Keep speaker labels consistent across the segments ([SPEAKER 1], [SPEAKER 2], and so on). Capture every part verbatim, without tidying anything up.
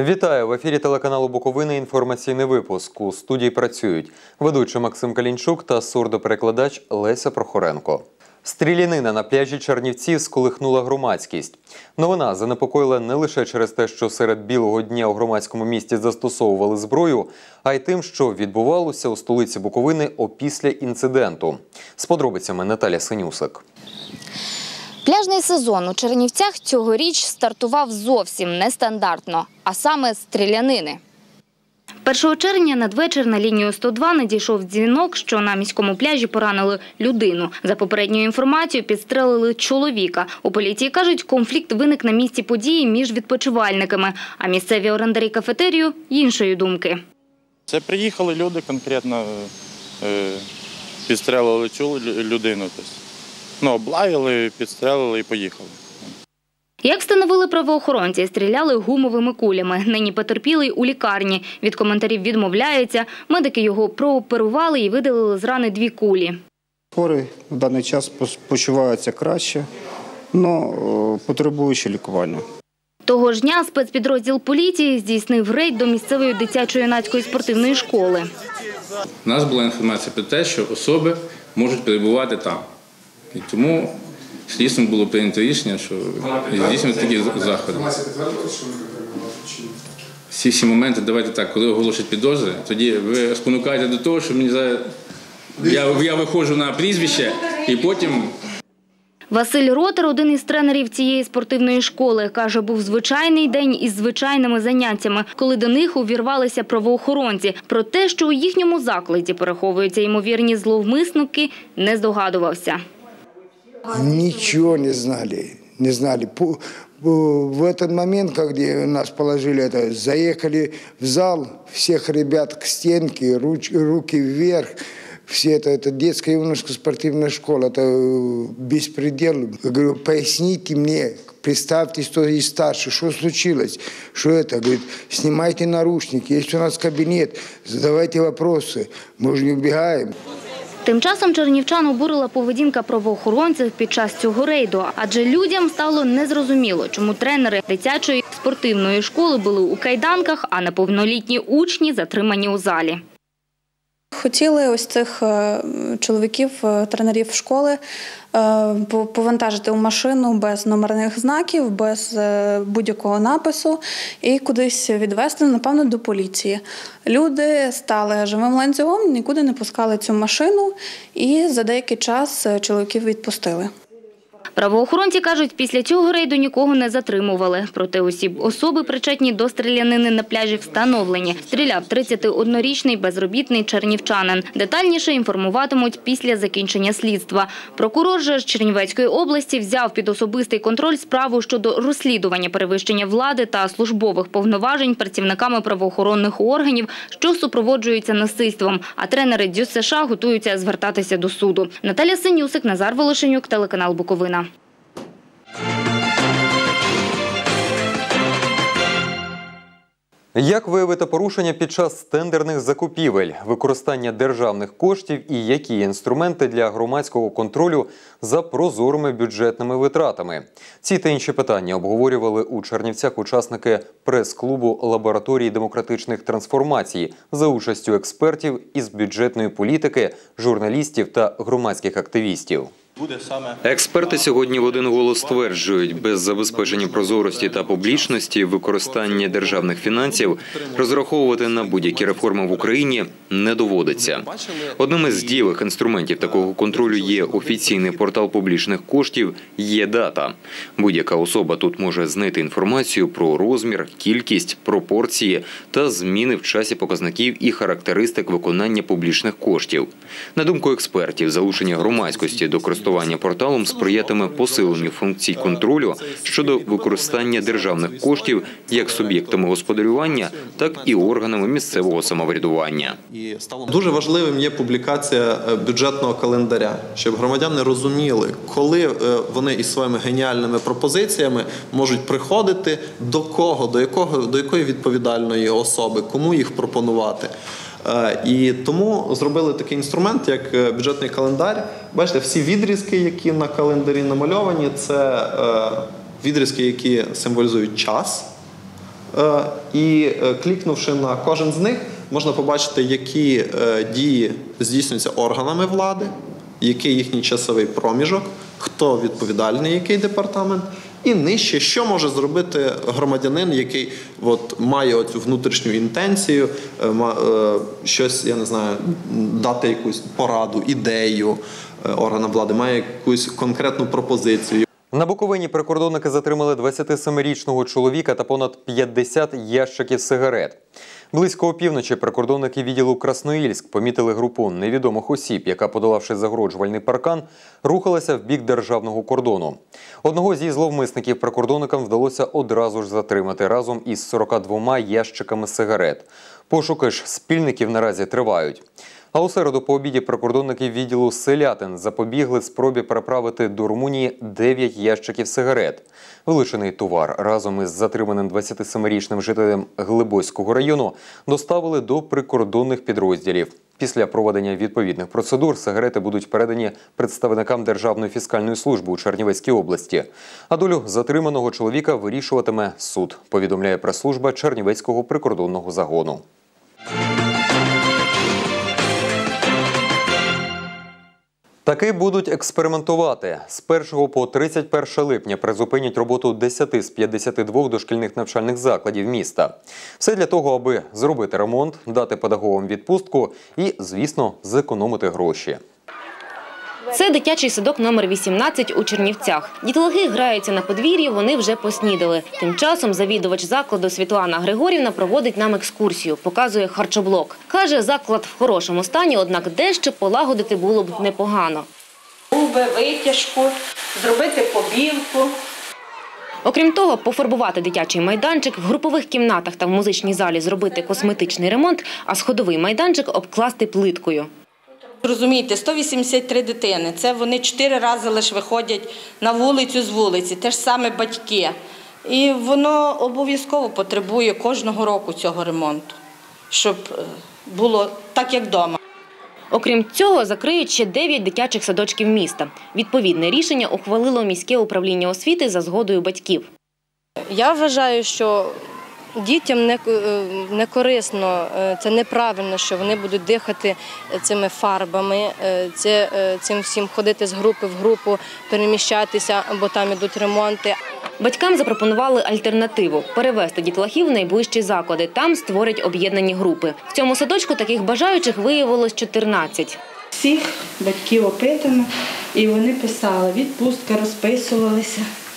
[SPEAKER 1] Вітаю! В ефірі телеканалу Буковина інформаційний випуск. У студії працюють ведучий Максим Калінчук та сурдоперекладач Леся Прохоренко. Стрілянина на пляжі Чернівців сколихнула громадськість. Новина занепокоїла не лише через те, що серед білого дня у громадському місті застосовували зброю, а й тим, що відбувалося у столиці Буковини опісля інциденту. З подробицями Наталя Синюсик.
[SPEAKER 2] Пляжний сезон у Чернівцях цьогоріч стартував зовсім нестандартно, а саме з стрілянини. першого червня надвечір на лінію сто два надійшов дзвінок, що на міському пляжі поранили людину. За попередньою інформацією, підстрелили чоловіка. У поліції кажуть, конфлікт виник на місці події між відпочивальниками, а місцеві орендарі кафетерію – іншої думки.
[SPEAKER 3] Це приїхали люди, конкретно е, підстрелили цю людину. Ну, облаяли, підстрелили і поїхали.
[SPEAKER 2] Як встановили правоохоронці, стріляли гумовими кулями. Нині потерпілий у лікарні. Від коментарів відмовляється. Медики його прооперували і видалили з рани дві кулі.
[SPEAKER 4] Хворий в даний час почувається краще, але потребує ще лікування.
[SPEAKER 2] Того ж дня спецпідрозділ поліції здійснив рейд до місцевої дитячо-юнацької спортивної школи.
[SPEAKER 5] У нас була інформація про те, що особи можуть перебувати там. І тому слідством було прийнято рішення, що здійснювати такі заходи. Всі всі моменти, давайте так, коли оголошують підозри, тоді ви спонукаєте до того, що мені зараз я, я виходжу на прізвище і потім.
[SPEAKER 2] Василь Ротер, один із тренерів цієї спортивної школи, каже, був звичайний день із звичайними заняттями, коли до них увірвалися правоохоронці. Про те, що у їхньому закладі переховуються ймовірні зловмисники, не здогадувався.
[SPEAKER 6] Ничего не знали, не знали. В этот момент, когда нас положили, это, заехали в зал, всех ребят к стенке, руч, руки вверх. Все это, это детская юношеская спортивная школа, это беспредел. Я говорю, поясните мне, представьте, кто есть старше, что случилось, что это. Говорит, снимайте наручники, есть у нас кабинет, задавайте вопросы, мы же не убегаем.
[SPEAKER 2] Тим часом чернівчан обурила поведінка правоохоронців під час цього рейду. Адже людям стало незрозуміло, чому тренери дитячої спортивної школи були у кайданках, а неповнолітні учні затримані у залі.
[SPEAKER 7] Хотіли ось цих чоловіків, тренерів школи, повантажити у машину без номерних знаків, без будь-якого напису і кудись відвезти, напевно, до поліції. Люди стали живим ланцюгом, нікуди не пускали цю машину і за деякий час чоловіків відпустили.
[SPEAKER 2] Правоохоронці кажуть, після цього рейду нікого не затримували. Проте усі особи, причетні до стрілянини на пляжі, встановлені. Стріляв тридцятиоднорічний безробітний чернівчанин. Детальніше інформуватимуть після закінчення слідства. Прокурор же з Чернівецької області взяв під особистий контроль справу щодо розслідування перевищення влади та службових повноважень працівниками правоохоронних органів, що супроводжуються насильством. А тренери ДЮСШ готуються звертатися до суду. Наталя Синюсик, Назар Волошенюк, телеканал Буковина.
[SPEAKER 1] Як виявити порушення під час тендерних закупівель, використання державних коштів і які інструменти для громадського контролю за прозорими бюджетними витратами? Ці та інші питання обговорювали у Чернівцях учасники прес-клубу лабораторії демократичних трансформацій за участю експертів із бюджетної політики, журналістів та громадських активістів.
[SPEAKER 8] Експерти сьогодні в один голос стверджують, без забезпечення прозорості та публічності використання державних фінансів розраховувати на будь-які реформи в Україні не доводиться. Одним із дієвих інструментів такого контролю є офіційний портал публічних коштів «Є-Дата». Будь-яка особа тут може знайти інформацію про розмір, кількість, пропорції та зміни в часі показників і характеристик виконання публічних коштів. На думку експертів, залучення громадськості до користування порталом сприятиме посиленню функцій контролю щодо використання державних коштів як суб'єктами господарювання, так і органами місцевого самоврядування.
[SPEAKER 9] Дуже важливим є публікація бюджетного календаря, щоб громадяни розуміли, коли вони із своїми геніальними пропозиціями можуть приходити, до кого, до якого, до якої відповідальної особи, кому їх пропонувати. І тому зробили такий інструмент, як бюджетний календар. Бачите, всі відрізки, які на календарі намальовані, це відрізки, які символізують час, І клікнувши на кожен з них, можна побачити, які дії здійснюються органами влади, який їхній часовий проміжок, хто відповідальний, який департамент, і нижче, що може зробити громадянин, який от, має оцю внутрішню інтенцію, щось, я не знаю, дати якусь пораду, ідею органам влади, має якусь конкретну пропозицію.
[SPEAKER 1] На Буковині прикордонники затримали двадцятисемирічного чоловіка та понад п'ятдесят ящиків сигарет. Близько опівночі прикордонники відділу Красноїльськ помітили групу невідомих осіб, яка, подолавши загороджувальний паркан, рухалася в бік державного кордону. Одного зі зловмисників прикордонникам вдалося одразу ж затримати разом із сорока двома ящиками сигарет. Пошуки ж спільників наразі тривають. А у середу по обіді прикордонники відділу Селятин запобігли спробі переправити до Румунії дев'ять ящиків сигарет. Вилучений товар разом із затриманим двадцятисемирічним жителем Глибоського району доставили до прикордонних підрозділів. Після проведення відповідних процедур сигарети будуть передані представникам Державної фіскальної служби у Чернівецькій області. А долю затриманого чоловіка вирішуватиме суд, повідомляє прес-служба Чернівецького прикордонного загону. Таки будуть експериментувати. З першого по тридцять перше липня призупинять роботу десяти з п'ятдесяти двох дошкільних навчальних закладів міста. Все для того, аби зробити ремонт, дати педагогам відпустку і, звісно, зекономити гроші.
[SPEAKER 2] Це дитячий садок номер вісімнадцять у Чернівцях. Дітлахи граються на подвір'ї, вони вже поснідали. Тим часом завідувач закладу Світлана Григорівна проводить нам екскурсію, показує харчоблок. Каже, заклад в хорошому стані, однак дещо полагодити було б непогано.
[SPEAKER 10] Губи, витяжку, зробити побілку.
[SPEAKER 2] Окрім того, пофарбувати дитячий майданчик, в групових кімнатах та в музичній залі зробити косметичний ремонт, а сходовий майданчик обкласти плиткою.
[SPEAKER 10] Розумієте, сто вісімдесят три дитини, це вони чотири рази лише виходять на вулицю з вулиці, те ж саме батьки. І воно обов'язково потребує кожного року цього ремонту, щоб було так, як вдома.
[SPEAKER 2] Окрім цього, закриють ще дев'ять дитячих садочків міста. Відповідне рішення ухвалило міське управління освіти за згодою батьків.
[SPEAKER 11] Я вважаю, що дітям не, не корисно, це неправильно, що вони будуть дихати цими фарбами, це, цим всім ходити з групи в групу, переміщатися, бо там ідуть ремонти.
[SPEAKER 2] Батькам запропонували альтернативу – перевезти дітлахів в найближчі заклади. Там створять об'єднані групи. В цьому садочку таких бажаючих виявилось чотирнадцять.
[SPEAKER 10] Всіх батьків опитано, і вони писали, відпустка, розписувалися.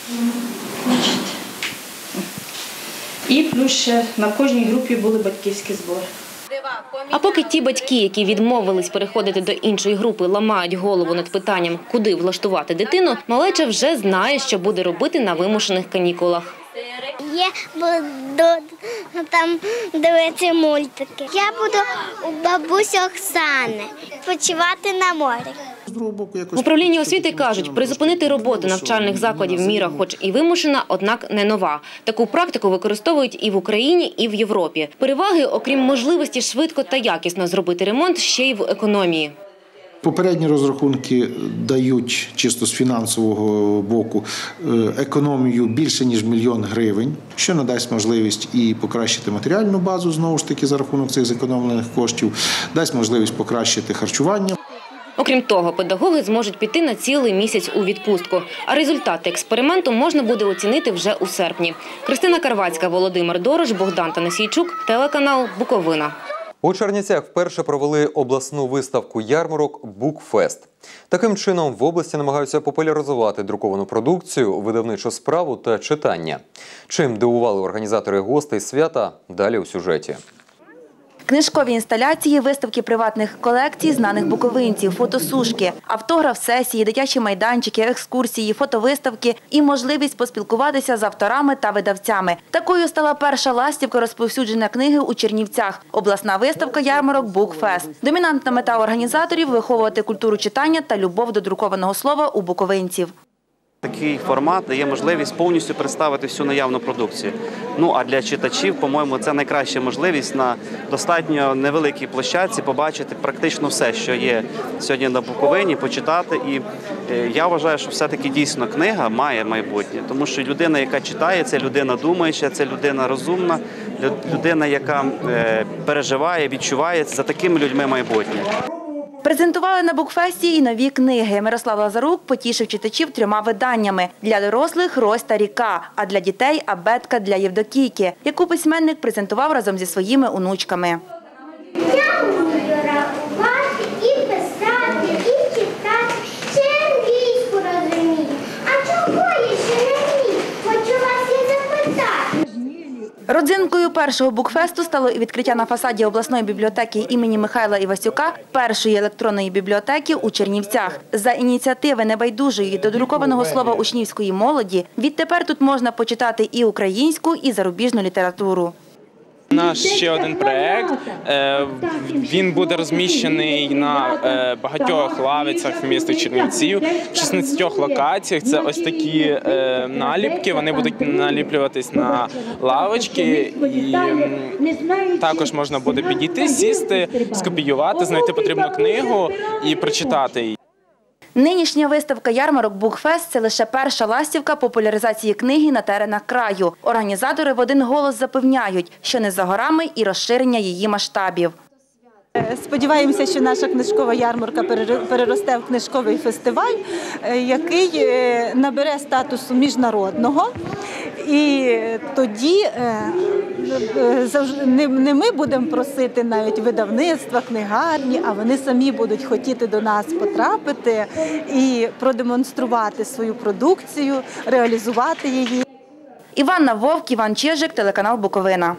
[SPEAKER 10] І плюс ще на кожній групі були батьківські збори.
[SPEAKER 2] А поки ті батьки, які відмовились переходити до іншої групи, ламають голову над питанням, куди влаштувати дитину, малеча вже знає, що буде робити на вимушених канікулах.
[SPEAKER 12] Я буду там дивитися мультики. Я буду у бабусі Оксани відпочивати на морі.
[SPEAKER 2] В управлінні освіти кажуть, призупинити роботу навчальних закладів міра хоч і вимушена, однак не нова. Таку практику використовують і в Україні, і в Європі. Переваги, окрім можливості швидко та якісно зробити ремонт, ще й в економії.
[SPEAKER 13] Попередні розрахунки дають чисто з фінансового боку економію більше, ніж мільйон гривень, що надасть можливість і покращити матеріальну базу, знову ж таки, за рахунок цих зекономлених коштів, дасть можливість покращити харчування.
[SPEAKER 2] Окрім того, педагоги зможуть піти на цілий місяць у відпустку. А результати експерименту можна буде оцінити вже у серпні. Христина Карвацька, Володимир Дорош, Богдан Танасійчук, телеканал «Буковина».
[SPEAKER 1] У Чернівцях вперше провели обласну виставку ярмарок «Букфест». Таким чином в області намагаються популяризувати друковану продукцію, видавничу справу та читання. Чим дивували організатори гостей свята – далі у сюжеті.
[SPEAKER 14] Книжкові інсталяції, виставки приватних колекцій знаних буковинців, фотосушки, автограф-сесії, дитячі майданчики, екскурсії, фотовиставки і можливість поспілкуватися з авторами та видавцями. Такою стала перша ластівка розповсюдження книги у Чернівцях – обласна виставка ярмарок «Букфест». Домінантна мета організаторів – виховувати культуру читання та любов до друкованого слова у буковинців.
[SPEAKER 15] Такий формат дає можливість повністю представити всю наявну продукцію. Ну, а для читачів, по-моєму, це найкраща можливість на достатньо невеликій площадці побачити практично все, що є сьогодні на Буковині, почитати. І я вважаю, що все-таки дійсно книга має майбутнє, тому що людина, яка читає, це людина думаюча, це людина розумна, людина, яка переживає, відчуває, за такими людьми майбутнє.
[SPEAKER 14] Презентували на букфесті і нові книги. Мирослав Лазарук потішив читачів трьома виданнями. Для дорослих «Рось та ріка», а для дітей «Абетка для Євдокійки», яку письменник презентував разом зі своїми онучками.
[SPEAKER 12] Я вмію рахувати і писати, і читати, ще англійську розумію. А чого я ще не вмію? Хочу вас і запитати.
[SPEAKER 14] Родзинкою першого букфесту стало і відкриття на фасаді обласної бібліотеки імені Михайла Івасюка першої електронної бібліотеки у Чернівцях. За ініціативи небайдужої до друкованого слова учнівської молоді відтепер тут можна почитати і українську, і зарубіжну літературу.
[SPEAKER 16] Наш ще один проєкт, він буде розміщений на багатьох лавицях в місті Чернівців, в шістнадцятьох локаціях. Це ось такі наліпки, вони будуть наліплюватись на лавочки, і також можна буде підійти, сісти, скопіювати, знайти потрібну книгу і прочитати її.
[SPEAKER 14] Нинішня виставка «Ярмарок Букфест» – це лише перша ластівка популяризації книги на теренах краю. Організатори в один голос запевняють, що не за горами і розширення її масштабів.
[SPEAKER 17] Сподіваємося, що наша книжкова ярмарка переросте в книжковий фестиваль, який набере статусу міжнародного. І тоді не ми будемо просити навіть видавництва, книгарні, а вони самі будуть хотіти до нас потрапити і продемонструвати свою продукцію, реалізувати її.
[SPEAKER 14] Іванна Вовк, Іван Чижик, телеканал «Буковина».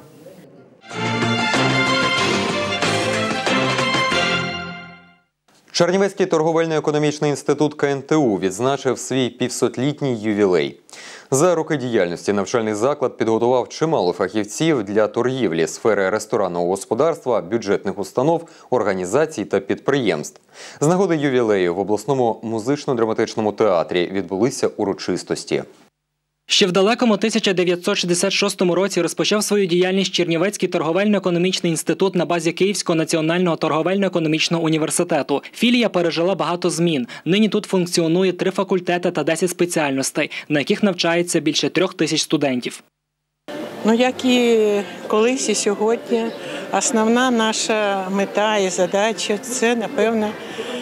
[SPEAKER 1] Чернівецький торговельно-економічний інститут Ка Ен Те У відзначив свій півсотлітній ювілей. За роки діяльності навчальний заклад підготував чимало фахівців для торгівлі, сфери ресторанного господарства, бюджетних установ, організацій та підприємств. З нагоди ювілею в обласному музично-драматичному театрі відбулися урочистості.
[SPEAKER 18] Ще в далекому тисяча дев'ятсот шістдесят шостому році розпочав свою діяльність Чернівецький торговельно-економічний інститут на базі Київського національного торговельно-економічного університету. Філія пережила багато змін. Нині тут функціонує три факультети та десять спеціальностей, на яких навчається більше трьох тисяч студентів.
[SPEAKER 19] Ну, як і колись, і сьогодні, основна наша мета і задача – це, напевно,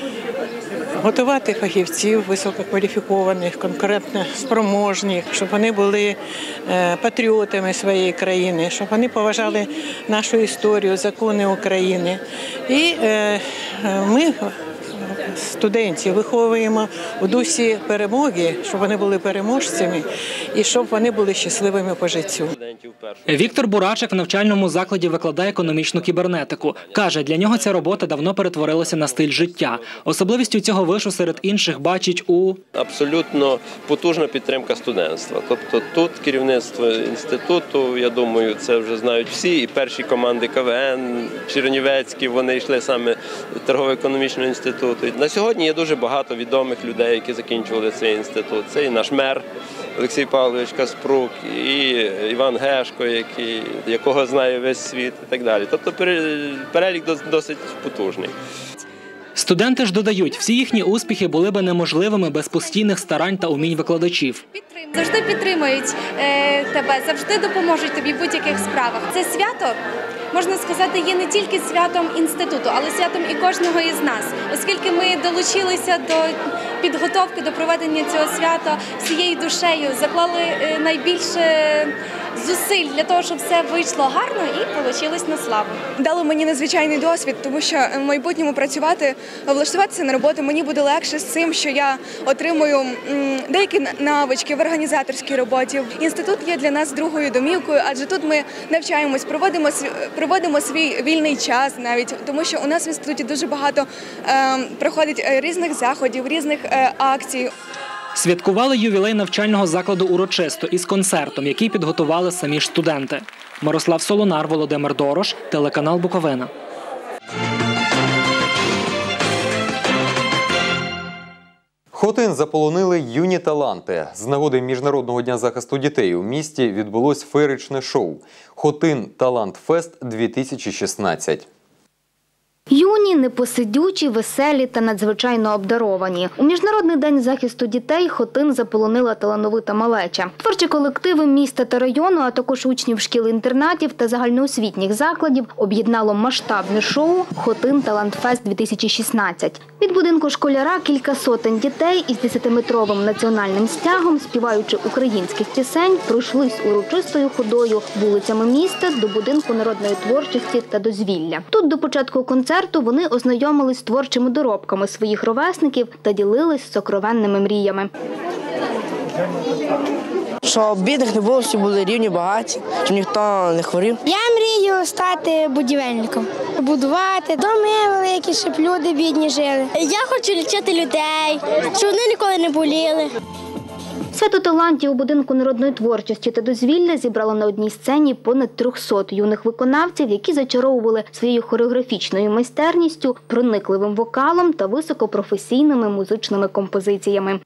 [SPEAKER 19] готувати фахівців висококваліфікованих, конкурентно спроможних, щоб вони були патріотами своєї країни, щоб вони поважали нашу історію, закони України. І ми студентів виховуємо у дусі перемоги, щоб вони були переможцями і щоб вони були щасливими по життю.
[SPEAKER 18] Віктор Бурачик в навчальному закладі викладає економічну кібернетику. Каже, для нього ця робота давно перетворилася на стиль життя. Особливістю цього вишу серед інших бачить у…
[SPEAKER 20] Абсолютно потужна підтримка студентства. Тобто тут керівництво інституту, я думаю, це вже знають всі. І перші команди Ка Ве Ен, Чернівецькі, вони йшли саме з торгово-економічного інституту. На сьогодні є дуже багато відомих людей, які закінчували цей інститут. Це і наш мер Олексій Павлович Каспрук, і Іван Гешко, який, якого знає весь світ і так далі. Тобто перелік досить потужний.
[SPEAKER 18] Студенти ж додають, всі їхні успіхи були би неможливими без постійних старань та умінь викладачів.
[SPEAKER 21] Завжди підтримують е, тебе, завжди допоможуть тобі в будь-яких справах. Це свято, можна сказати, є не тільки святом інституту, але святом і кожного із нас. Оскільки ми долучилися до підготовки, до проведення цього свята всією душею, заклали е, найбільше зусиль для того, щоб все вийшло гарно і вийшло на славу.
[SPEAKER 22] Дало мені надзвичайний досвід, тому що в майбутньому працювати, влаштуватися на роботу мені буде легше з цим, що я отримую деякі навички в організаторській роботі. Інститут є для нас другою домівкою, адже тут ми навчаємось, проводимо, проводимо свій вільний час навіть, тому що у нас в інституті дуже багато е, проходить різних заходів, різних е, акцій.
[SPEAKER 18] Святкували ювілей навчального закладу урочисто із концертом, який підготували самі ж студенти. Мирослав Солонар, Володимир Дорош, телеканал «Буковина».
[SPEAKER 1] Хотин заполонили юні таланти. З нагоди Міжнародного дня захисту дітей у місті відбулось феєричне шоу «Хотин Талант Фест-дві тисячі шістнадцять».
[SPEAKER 2] Юні, непосидючі, веселі та надзвичайно обдаровані. У Міжнародний день захисту дітей Хотин заполонила талановита малеча. Творчі колективи міста та району, а також учнів шкіл-інтернатів та загальноосвітніх закладів об'єднало масштабне шоу «Хотин Талант Фест-дві тисячі шістнадцять». Від будинку школяра кілька сотень дітей із десятиметровим національним стягом, співаючи українських пісень, пройшлись урочистою ходою вулицями міста до будинку народної творчості та дозвілля. Тут до початку концерту вони ознайомились з творчими доробками своїх ровесників та ділились сокровенними мріями.
[SPEAKER 3] Щоб бідних не було, всі були рівні, багаті, щоб ніхто не хворів.
[SPEAKER 12] Я мрію стати будівельником. Будувати доми великі, щоб люди бідні жили. Я хочу лічити людей, щоб вони ніколи не боліли.
[SPEAKER 2] Свято талантів у будинку народної творчості та дозвілля зібрало на одній сцені понад трьохсот юних виконавців, які зачаровували своєю хореографічною майстерністю, проникливим вокалом та високопрофесійними музичними композиціями.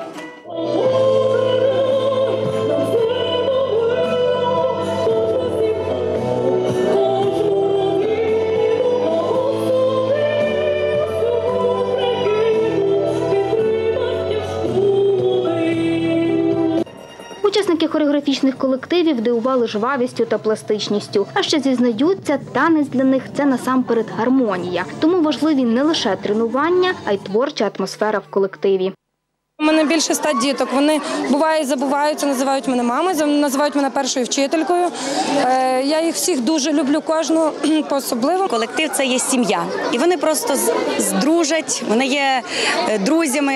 [SPEAKER 2] Учасники хореографічних колективів дивували жвавістю та пластичністю. А ще зізнаються, танець для них – це насамперед гармонія. Тому важливі не лише тренування, а й творча атмосфера в колективі.
[SPEAKER 4] У мене більше ста діток. Вони бувають, забуваються, називають мене мамою, називають мене першою вчителькою. Я їх всіх дуже люблю, кожну по-особливо.
[SPEAKER 23] Колектив – це є сім'я. І вони просто здружать, вони є друзями,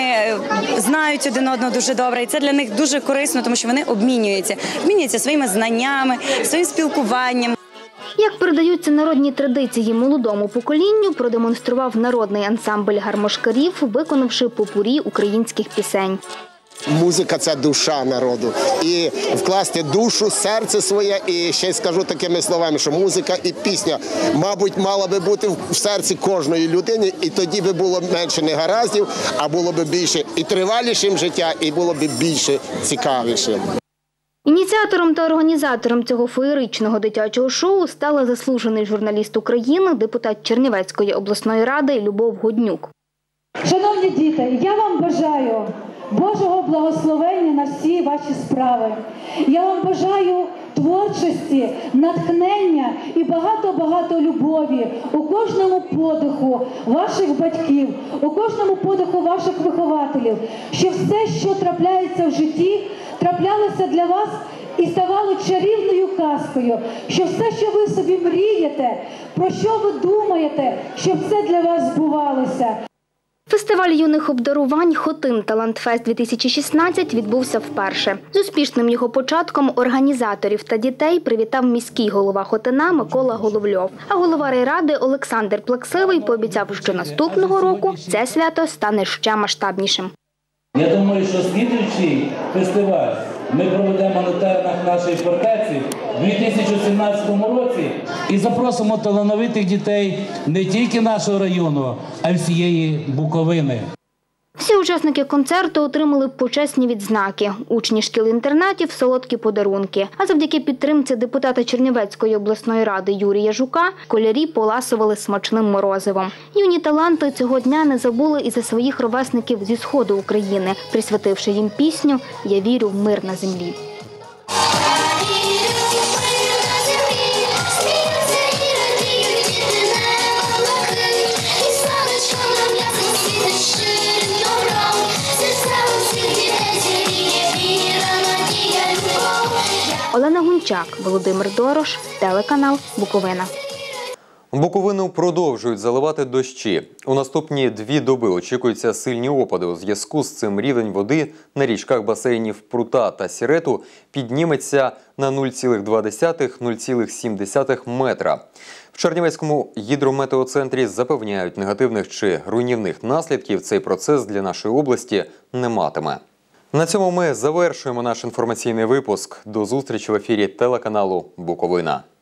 [SPEAKER 23] знають один одного дуже добре. І це для них дуже корисно, тому що вони обмінюються. Обмінюються своїми знаннями, своїм спілкуванням.
[SPEAKER 2] Як передаються народні традиції молодому поколінню, продемонстрував народний ансамбль гармошкарів, виконавши попурі українських пісень.
[SPEAKER 24] Музика – це душа народу. І вкласти душу, серце своє, і ще й скажу такими словами, що музика і пісня, мабуть, мала би бути в серці кожної людини, і тоді би було менше негараздів, а було б більше і тривалішим життя, і було б більше цікавішим.
[SPEAKER 2] Ініціатором та організатором цього феєричного дитячого шоу стала заслужений журналіст України, депутат Чернівецької обласної ради Любов Годнюк.
[SPEAKER 25] Шановні діти, я вам бажаю Божого благословення на всі ваші справи. Я вам бажаю творчості, натхнення і багато-багато любові у кожному подиху ваших батьків, у кожному подиху ваших вихователів, щоб все, що трапляється в житті, траплялося для вас і ставало чарівною казкою, щоб все, що ви собі мрієте, про що ви думаєте, щоб це для вас збувалося.
[SPEAKER 2] Фестиваль юних обдарувань «Хотин Талант Фест-дві тисячі шістнадцять» відбувся вперше. З успішним його початком організаторів та дітей привітав міський голова Хотина Микола Головльов. А голова райради Олександр Плаксивий пообіцяв, що наступного року це свято стане ще масштабнішим.
[SPEAKER 26] Я думаю, що слідуючий фестиваль ми проведемо на теренах нашої фортеці у дві тисячі сімнадцятому році і запросимо талановитих дітей не тільки нашого району, а й всієї Буковини.
[SPEAKER 2] Всі учасники концерту отримали почесні відзнаки. Учні шкіл-інтернатів – солодкі подарунки. А завдяки підтримці депутата Чернівецької обласної ради Юрія Жука школярі поласували смачним морозивом. Юні таланти цього дня не забули і за своїх ровесників зі сходу України, присвятивши їм пісню «Я вірю в мир на землі». Олена Гунчак, Володимир Дорош, телеканал «Буковина».
[SPEAKER 1] Буковину продовжують заливати дощі. У наступні дві доби очікуються сильні опади. У зв'язку з цим рівень води на річках басейнів Прута та Сірету підніметься на нуль цілих два десятих - нуль цілих сім десятих метра. В Чернівецькому гідрометеоцентрі запевняють, негативних чи руйнівних наслідків цей процес для нашої області не матиме. На цьому ми завершуємо наш інформаційний випуск. До зустрічі в ефірі телеканалу «Буковина».